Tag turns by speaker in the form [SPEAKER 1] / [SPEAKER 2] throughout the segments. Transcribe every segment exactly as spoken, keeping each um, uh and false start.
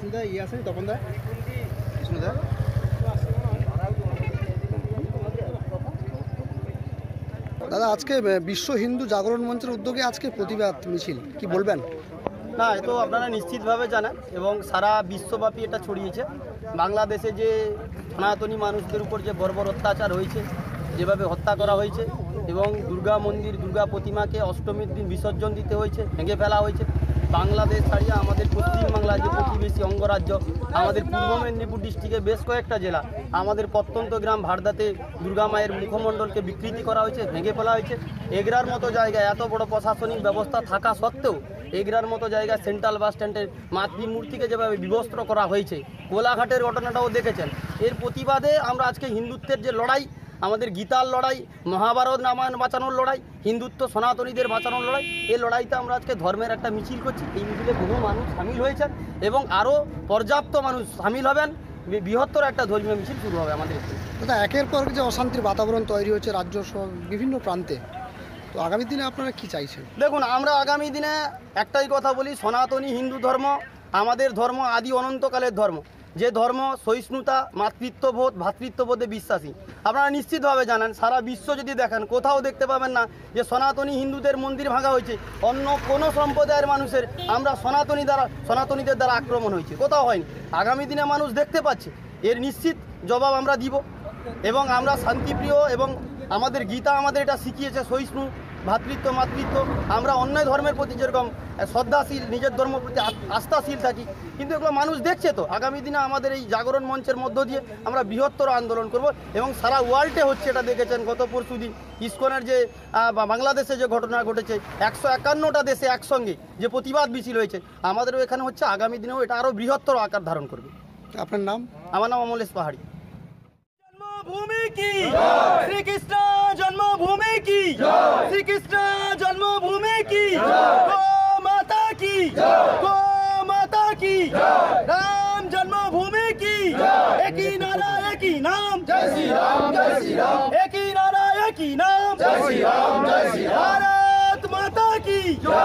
[SPEAKER 1] বিষ্ণুদা ইয়ে আসেন তপন দা বিষ্ণুদা দাদা আজকে বিশ্ব হিন্দু জাগরণ মঞ্চের উদ্যোগে আজকে প্রতিবাদ মিছিল কি বলবেন?
[SPEAKER 2] না এ তো আপনারা নিশ্চিতভাবে জানেন এবং সারা বিশ্বব্যাপী এটা ছড়িয়েছে। বাংলাদেশে যে সনাতনী মানুষদের উপর যে বর্বর অত্যাচার হয়েছে, যেভাবে হত্যা করা হয়েছে এবং দুর্গা মন্দির দুর্গা প্রতিমাকে অষ্টমীর দিন বিসর্জন দিতে হয়েছে, ভেঙে ফেলা হয়েছে। বাংলাদেশ ছাড়িয়ে আমাদের পশ্চিমবাংলার যে প্রতিবেশী অঙ্গরাজ্য, আমাদের পূর্ব মেদিনীপুর ডিস্ট্রিক্টে বেশ কয়েকটা জেলা, আমাদের প্রত্যন্ত গ্রাম ভারদাতে দুর্গা মায়ের মুখমণ্ডলকে বিকৃতি করা হয়েছে, ভেঙে ফেলা হয়েছে। এগরার মতো জায়গায় এত বড় প্রশাসনিক ব্যবস্থা থাকা সত্ত্বেও এগরার মতো জায়গায় সেন্ট্রাল বাস স্ট্যান্ডের মাতৃমূর্তিকে যেভাবে বিবস্ত্র করা হয়েছে, কোলাঘাটের ঘটনাটাও দেখেছেন। এর প্রতিবাদে আমরা আজকে হিন্দুত্বের যে লড়াই, আমাদের গীতার লড়াই, মহাভারত রামায়ণ বাঁচানোর লড়াই, হিন্দুত্ব সনাতনীদের বাঁচানোর লড়াই, এই লড়াইতে আমরা আজকে ধর্মের একটা মিছিল করছি। এই মিছিলে বহু মানুষ সামিল হয়েছেন এবং আরও পর্যাপ্ত মানুষ সামিল হবেন। বৃহত্তর একটা ধর্মীয় মিছিল শুরু হবে আমাদের।
[SPEAKER 1] দাদা একের পর যে অশান্তির বাতাবরণ তৈরি হচ্ছে রাজ্য সহ বিভিন্ন প্রান্তে, তো আগামী দিনে আপনারা কি চাইছেন?
[SPEAKER 2] দেখুন, আমরা আগামী দিনে একটাই কথা বলি, সনাতনী হিন্দু ধর্ম আমাদের ধর্ম, আদি অনন্তকালের ধর্ম, যে ধর্ম সহিষ্ণুতা, মাতৃত্ববোধ, ভ্রাতৃত্ববোধে বিশ্বাসী। আপনারা নিশ্চিতভাবে জানেন, সারা বিশ্ব যদি দেখেন কোথাও দেখতে পাবেন না যে সনাতনী হিন্দুদের মন্দির ভাঙা হয়েছে, অন্য কোনো সম্প্রদায়ের মানুষের আমরা সনাতনী দ্বারা সনাতনীদের দ্বারা আক্রমণ হয়েছে, কোথাও হয়নি। আগামী দিনে মানুষ দেখতে পাচ্ছে, এর নিশ্চিত জবাব আমরা দিব এবং আমরা শান্তিপ্রিয় এবং আমাদের গীতা আমাদের এটা শিখিয়েছে সহিষ্ণু, ভ্রাতৃত্ব, মাতৃত্ব। আমরা অন্য ধর্মের প্রতি যেরকম শ্রদ্ধাশীল, নিজের ধর্মের প্রতি আস্থাশীল থাকি, কিন্তু এগুলো মানুষ দেখছে। তো আগামী দিনে আমাদের এই জাগরণ মঞ্চের মধ্য দিয়ে আমরা বৃহত্তর আন্দোলন করব এবং সারা ওয়ার্ল্ডে হচ্ছে, এটা দেখেছেন গত পরশু দিন ইসকনের যে বাংলাদেশে যে ঘটনা ঘটেছে, একশো একান্নটা দেশে একসঙ্গে যে প্রতিবাদ মিছিল হয়েছে, আমাদেরও এখানে হচ্ছে। আগামী দিনেও এটা আরও বৃহত্তর আকার ধারণ করবে।
[SPEAKER 1] আপনার নাম?
[SPEAKER 2] আমার নাম অমলেশ পাহাড়ি। जन्मभूमि की श्री कृष्ण जन्मभूमि की श्री कृष्ण जन्मभूमि की गौ माता की गौ माता की राम जन्मभूमि की एक ही नारा एक ही नाम जय श्री राम जय श्री राम एक ही नारा एक ही नाम जय श्री राम जय श्री राम भारत माता की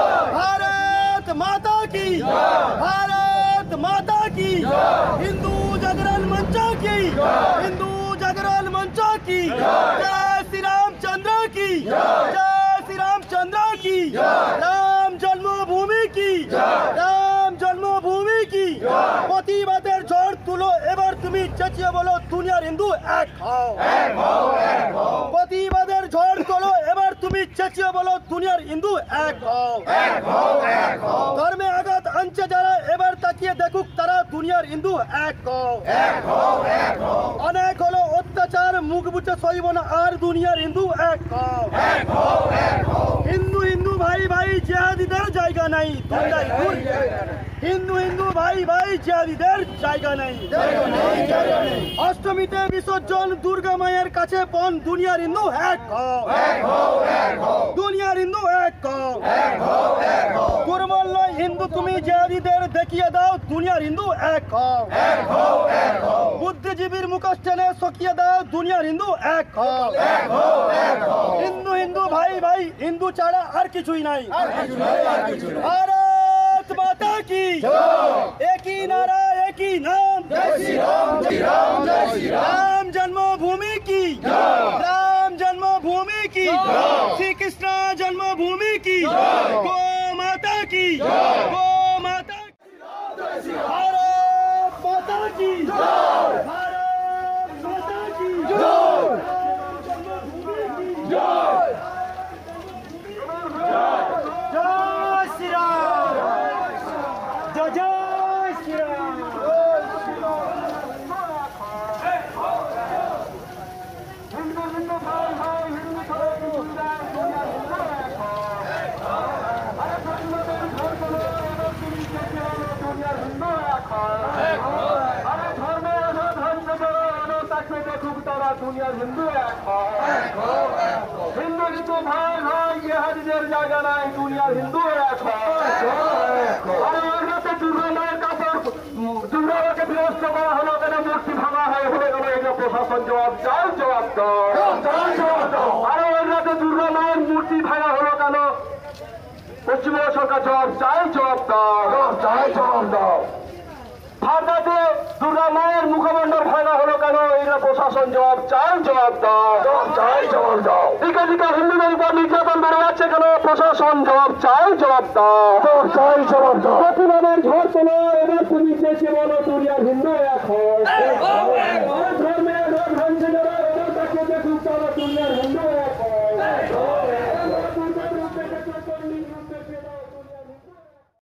[SPEAKER 2] भारत माता की भारत माता की हिंदू जागरण मंच की हिंदू जागरण मंच की जय श्री रामचंद्र की जय श्री रामचंद्र की राम जन्मभूमि की राम जन्मभूमि की প্রতিবাদের ঝড় তুলো এবার তুমি চেঁচিয়ে বলো দুনিয়ার হিন্দু এক হও এক হও এক হও প্রতিবাদের ঝড় তোলো এবার তুমি চেঁচিয়ে বলো দুনিয়ার হিন্দু এক হও এক হও এক হও ধর্মে আঘাত আনছে যারা এবার তাকিয়ে দেখুক তারা দুনিয়ার হিন্দু এক হও এক হও এক হও অনেক হলো অত্যাচার মুখ বুঝে সইব না আর দুনিয়ার হিন্দু এক হও এক হও এক হও হিন্দু হিন্দু ভাই ভাই জিহাদিদের জায়গা নাই দুনিয়ায় হিন্দু হিন্দু ভাই ভাই জিহাদিদের জায়গা নাই অষ্টমীতে বিসর্জন দুর্গা মায়ের কাছে পণ দুনিয়ার হিন্দু এক হও এক হও এক হও দুনিয়ার হিন্দু এক হও এক হও এক হও দুর্বল নয় হিন্দু তুমি জিহাদিদের দেখিয়ে দাও দুনিয়ার হিন্দু এক হও এক হও এক হও বুদ্ধিজীবীর মুখোশ টেনে সকিয়ে দাও দুনিয়ার হিন্দু এক হও এক হও এক হও হিন্দু হিন্দু ভাই ভাই হিন্দু ছাড়া আর কিছুই নাই আর কিছু নাই আর কিছু নাই भारत माता की एक ही नारा एक ही नाम जय श्री राम जय श्री राम जय श्री राम जन्मभूमि की राम जन्मभूमि की श्री कृष्ण जन्मभूमि की गौ माता की गौ माता भारत माता की भारत माता की जन्मभूमि की जय श्री राम जय जय श्री राम हिंदू हिंदू भाई भाई हिंदू दुनिया हिंदू हिंदू हिंदू भाई भाई ये हरिजन जागा नहीं दुनिया हिंदू দুর্গাকে বিনষ্ট করা হলো কেন মূর্তি ভাঙা হয়ে হয়ে গেল এটা প্রশাসন জবাব চাও জবাব দাও আরো ওই রাতে দুর্গা মায়ের মূর্তি ভাঙা হলো কেন পশ্চিমবঙ্গ সরকার জবাব চাই জবাব দাও চাই জবাব দাও
[SPEAKER 3] ঢাকাতে দুর্গা মায়ের মুখমণ্ডল ভাঙা হলো কেন? এটা প্রশাসন জবাব চাই, জবাব দাও, জবাব চাই, জবাব দাও। দিকে দিকে হিন্দুদের উপর নির্যাতন বেড়ে যাচ্ছে কেন? প্রশাসন জবাব চাই, জবাব দাও, জবাব চাই, জবাব দাও। প্রতিবাদের ঝড় তোলো, এবার তুমি চেয়েছে বলো তুই আর হিন্দু এখন